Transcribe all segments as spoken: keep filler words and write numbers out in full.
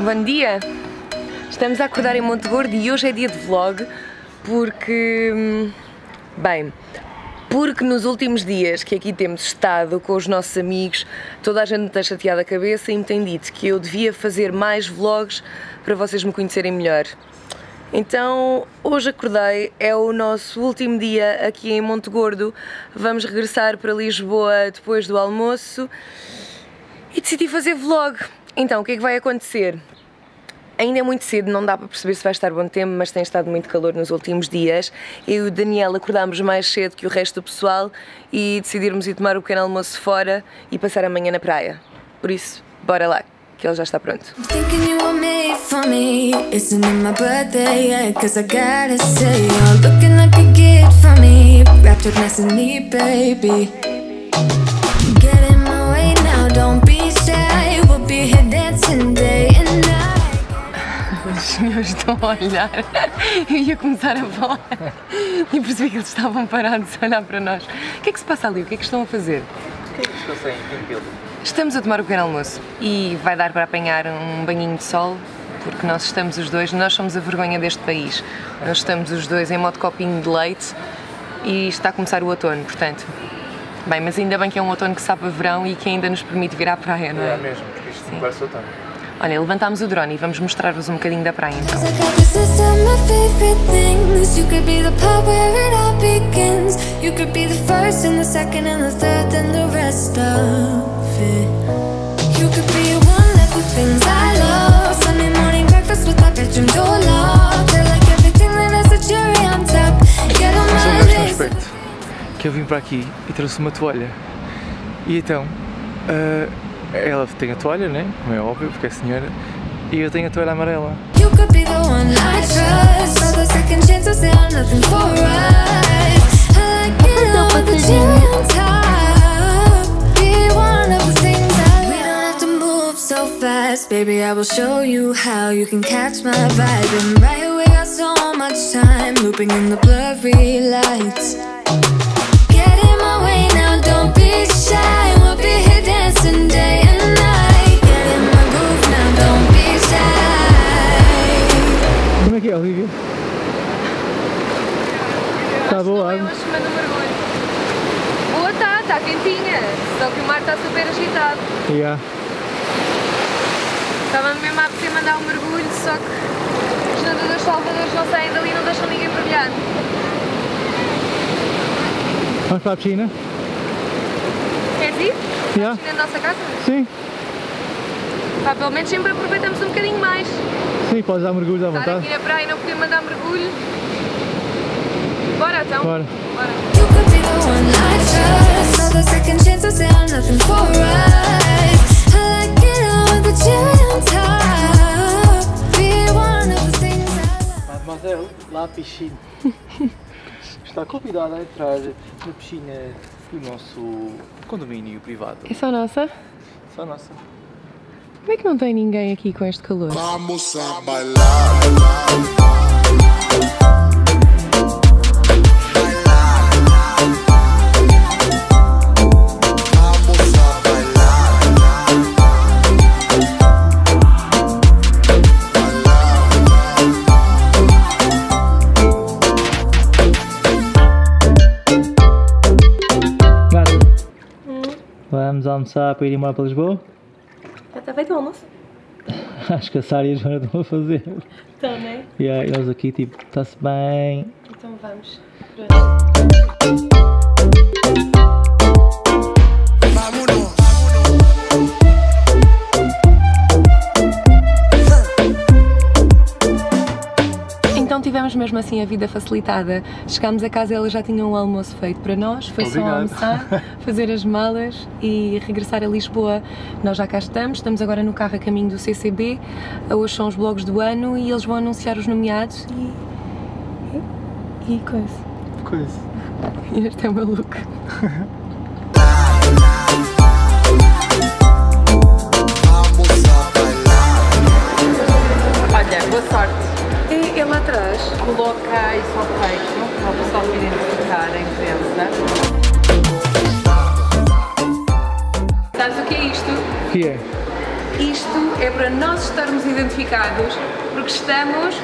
Bom dia! Estamos a acordar em Monte Gordo e hoje é dia de vlog porque, bem, porque nos últimos dias que aqui temos estado com os nossos amigos, toda a gente me tem chateado a cabeça e me tem dito que eu devia fazer mais vlogs para vocês me conhecerem melhor. Então, hoje acordei, é o nosso último dia aqui em Monte Gordo, vamos regressar para Lisboa depois do almoço e decidi fazer vlog. Então, o que é que vai acontecer? Ainda é muito cedo, não dá para perceber se vai estar bom tempo, mas tem estado muito calor nos últimos dias. Eu e o Daniel acordámos mais cedo que o resto do pessoal e decidimos ir tomar o pequeno almoço fora e passar a manhã na praia. Por isso, bora lá, que ele já está pronto. Os senhores estão a olhar, eu ia começar a falar e percebi que eles estavam parados a olhar para nós. O que é que se passa ali? O que é que estão a fazer? O que é que estão sem pelo? Estamos a tomar o pequeno almoço e vai dar para apanhar um banhinho de sol, porque nós estamos os dois, nós somos a vergonha deste país. Nós estamos os dois em modo copinho de leite e está a começar o outono, portanto. Bem, mas ainda bem que é um outono que sabe a verão e que ainda nos permite vir à praia, não é? É mesmo, porque isto não parece outono. Olha, levantámos o drone e vamos mostrar-vos um bocadinho da praia então. Que eu vim para aqui e trouxe uma toalha e então uh, ela tem a toalha, né? Como é óbvio, porque é senhora, e eu tenho a toalha amarela. Baby, I will show you how you can catch my vibe. And right here we got so much time, looping in the blurry lights. Get in my way now, don't be shy. We'll be here dancing day and night. Get in my groove now, don't be shy. Como é que é, Olivia? Está boa água? Boa, está, está quentinha, só que o mar está super agitado. Yeah. Estava mesmo a apetecer mandar um mergulho, só que os nadadores salvadores não saem dali e não deixam ninguém mergulhar. Vamos para a piscina? Queres ir? Yeah. A piscina da nossa casa? Sim. Pá, pelo menos sempre aproveitamos um bocadinho mais. Sim, podes dar mergulhos à Estar vontade. aqui na praia e não poder mandar mergulho. Bora então? Bora. Bora. Mademoiselle, lá a piscina. Está convidada a entrar na piscina do nosso condomínio privado. É só nossa? Só nossa. Como é que não tem ninguém aqui com este calor? Vamos a bailar. Vamos almoçar para ir embora para Lisboa? Já está feito o almoço? Acho que a Sara e a Joana estão a fazer. Então, não é? E aí, eles aqui, tipo, está-se bem. Então vamos. Pronto. Então tivemos mesmo assim a vida facilitada. Chegámos a casa e ela já tinha um almoço feito para nós. Foi Obrigado. Só almoçar, fazer as malas e regressar a Lisboa. Nós já cá estamos, estamos agora no carro a caminho do C C B. Hoje são os vlogs do ano e eles vão anunciar os nomeados e... e, e coisa. Coisa. E este é o meu look. Olha, boa sorte. E ele lá atrás coloca isso ao peito, para o pessoal identificar a imprensa. Sabes o que é isto? O que é? Isto é para nós estarmos identificados, porque estamos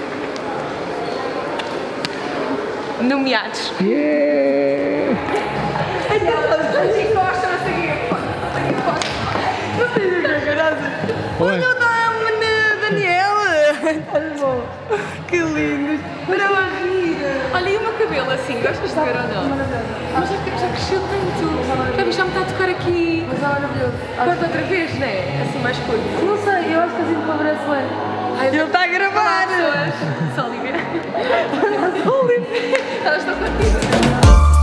nomeados. Yeah! Oi. Que lindo! Para a barriga! Olha, e o meu cabelo assim, gostas de ver ou não? Mas já, já cresceu tanto! Já viste, já me está a tocar aqui! Mas é maravilhoso. Corta outra vez, não é? Assim mais curto. Não sei, eu acho que assim favorece bem. Ele está a gravar! Só Olivia! Olivia! Elas estão contigo!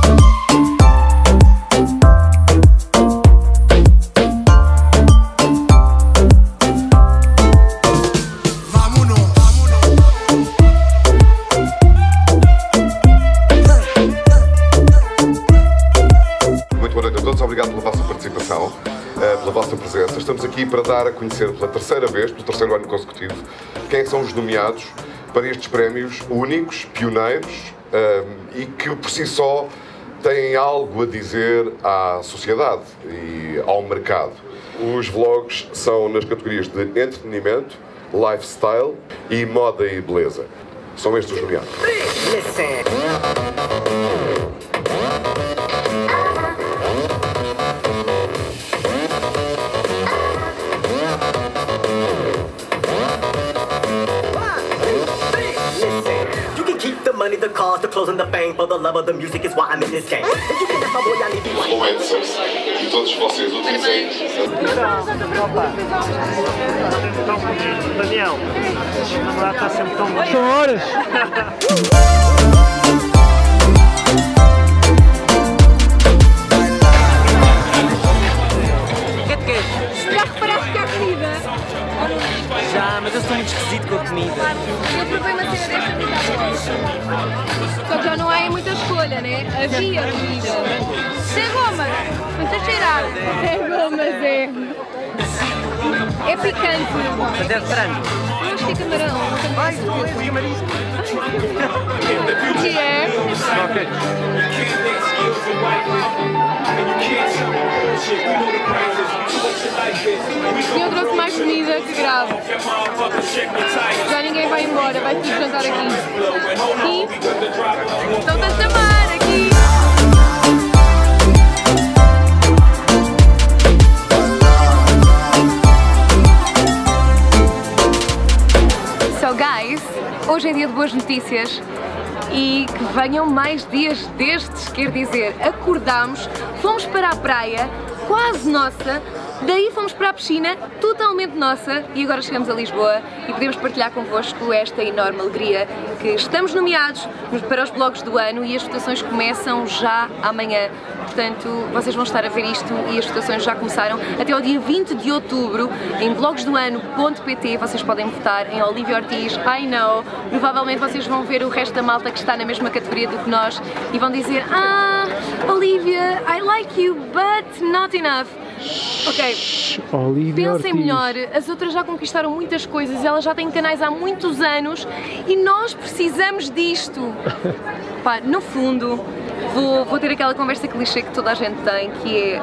Obrigado pela vossa participação, pela vossa presença. Estamos aqui para dar a conhecer pela terceira vez, pelo terceiro ano consecutivo, quem são os nomeados para estes prémios únicos, pioneiros e que por si só têm algo a dizer à sociedade e ao mercado. Os vlogs são nas categorias de entretenimento, lifestyle e moda e beleza. São estes os nomeados. Money, the cars, the clothes and the fame. For the love of the music is why I'm in this game. Influencers e todos vocês utilizem. Daniel, o namorado está sempre tão bom. São horas! O que é que queres? Já reparaste que há comida? Já, mas eu sou muito esquisito com a comida. Eu provei uma cena desta vida agora. Só que já não há muita escolha, né? Havia comida. Sem goma, não está cheirado. Sem gomas, é. É picante. Mas é de frango. Eu acho que é camarão. Ai, o que é? Ok. Eu trouxe mais comida que grave. Já ninguém vai embora, vai tudo jantar aqui. E estão-te a chamar aqui. So guys, hoje é dia de boas notícias. E que venham mais dias destes, quer dizer, acordámos, fomos para a praia, quase nossa, daí fomos para a piscina, totalmente nossa, e agora chegamos a Lisboa e podemos partilhar convosco esta enorme alegria que estamos nomeados para os blogs do ano e as votações começam já amanhã. Portanto, vocês vão estar a ver isto e as votações já começaram. Até ao dia vinte de outubro, em blogsdoano ponto pt, vocês podem votar em Olivia Ortiz, I know. Provavelmente vocês vão ver o resto da malta que está na mesma categoria do que nós e vão dizer: ah, Olivia, I like you, but not enough. Ok, Olivia pensem Ortiz. melhor, as outras já conquistaram muitas coisas, elas já têm canais há muitos anos e nós precisamos disto. Pá, no fundo, vou, vou ter aquela conversa clichê que toda a gente tem, que é,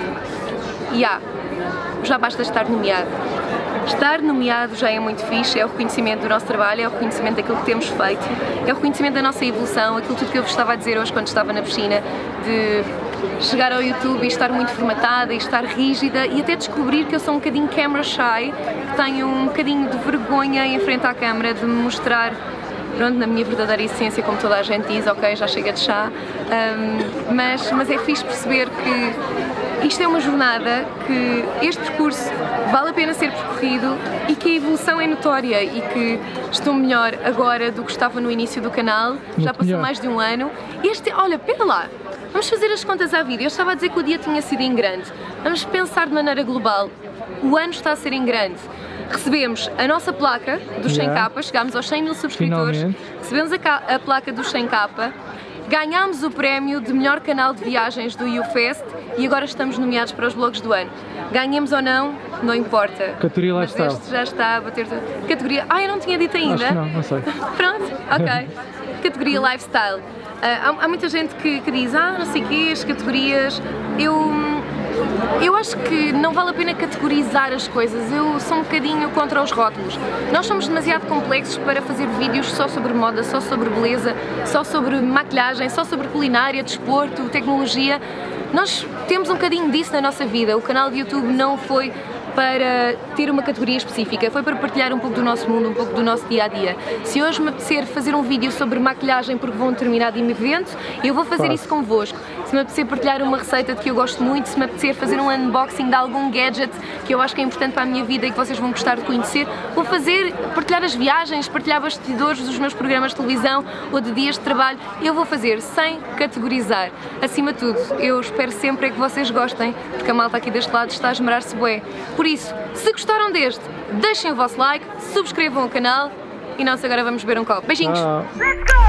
um, yeah, já basta estar nomeado. Estar nomeado já é muito fixe, é o reconhecimento do nosso trabalho, é o reconhecimento daquilo que temos feito, é o reconhecimento da nossa evolução, aquilo tudo que eu vos estava a dizer hoje quando estava na piscina, de chegar ao YouTube e estar muito formatada e estar rígida e até descobrir que eu sou um bocadinho camera shy, que tenho um bocadinho de vergonha em frente à câmara, de me mostrar, pronto, na minha verdadeira essência, como toda a gente diz, ok, já chega de chá, um, mas, mas é fixe perceber que isto é uma jornada, que este percurso vale a pena ser percorrido e que a evolução é notória e que estou melhor agora do que estava no início do canal, já passou melhor. mais de um ano. Este, olha, pera lá, vamos fazer as contas à vida. Eu estava a dizer que o dia tinha sido em grande. Vamos pensar de maneira global. O ano está a ser em grande. Recebemos a nossa placa dos cem Yeah. K, chegámos aos cem mil subscritores, Finalmente. recebemos a, ca- a placa dos cem K, ganhámos o prémio de melhor canal de viagens do YouFest e agora estamos nomeados para os blogs do ano. Ganhemos ou não, não importa. Categoria Mas Lifestyle. este já está a bater... Categoria... Ah, eu não tinha dito ainda? Acho que não, não sei. Pronto, ok. Categoria Lifestyle. Uh, há, há muita gente que, que diz, ah, não sei o quê, as categorias. Eu, eu acho que não vale a pena categorizar as coisas, eu sou um bocadinho contra os rótulos. Nós somos demasiado complexos para fazer vídeos só sobre moda, só sobre beleza, só sobre maquilhagem, só sobre culinária, desporto, tecnologia. Nós temos um bocadinho disso na nossa vida, o canal de YouTube não foi para ter uma categoria específica, foi para partilhar um pouco do nosso mundo, um pouco do nosso dia-a-dia. Se hoje me apetecer fazer um vídeo sobre maquilhagem porque vou a um determinado evento, eu vou fazer isso convosco. Se me apetecer partilhar uma receita de que eu gosto muito, se me apetecer fazer um unboxing de algum gadget que eu acho que é importante para a minha vida e que vocês vão gostar de conhecer, vou fazer, partilhar as viagens, partilhar bastidores dos meus programas de televisão ou de dias de trabalho, eu vou fazer sem categorizar. Acima de tudo, eu espero sempre é que vocês gostem, porque a malta aqui deste lado está a esmerar-se bué. Por isso, se gostaram deste, deixem o vosso like, subscrevam o canal e nós agora vamos beber um copo. Beijinhos! Ah. Let's go!